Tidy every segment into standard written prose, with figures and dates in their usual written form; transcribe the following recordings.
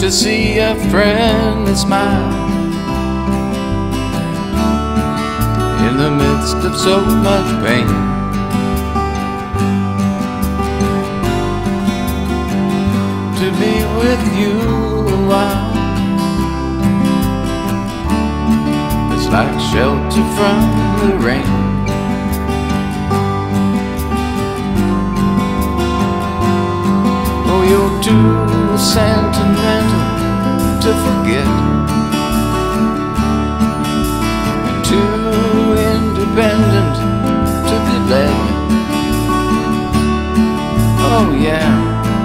to see a friend and smile in the midst of so much pain. To be with you a while, it's like shelter from the rain. Oh, you're too sentimental to forget, and too independent to be led. Oh yeah.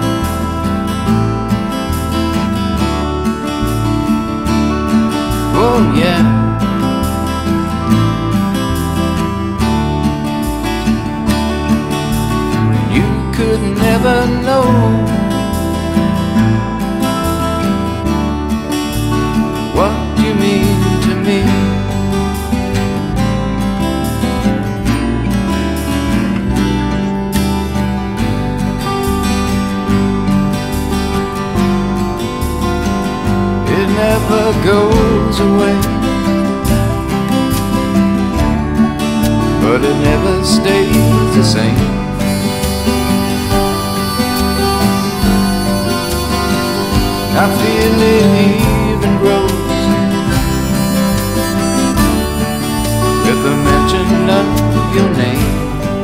Oh yeah. You could never know what you mean to me. It never goes away, but it never stays the same. I feel it even grows with the mention of your name.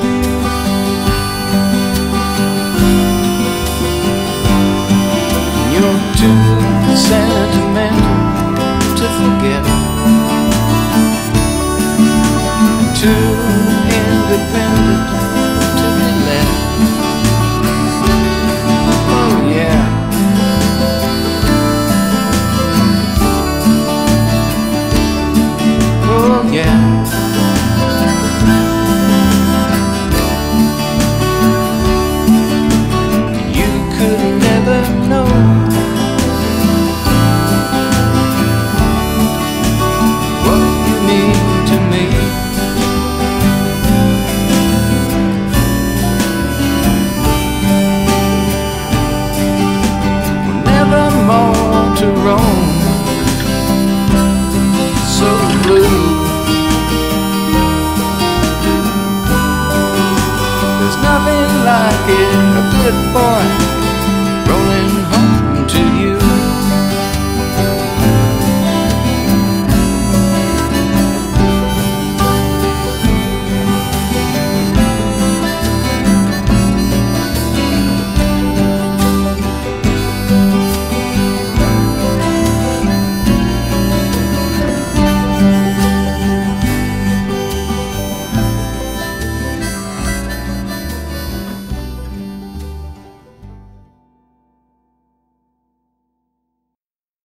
You're too sentimental to forget, and too independent to be led. Oh yeah. Oh yeah. You could never know what you mean to me. We're never more to roam, so blue. There's nothing like it, a good boy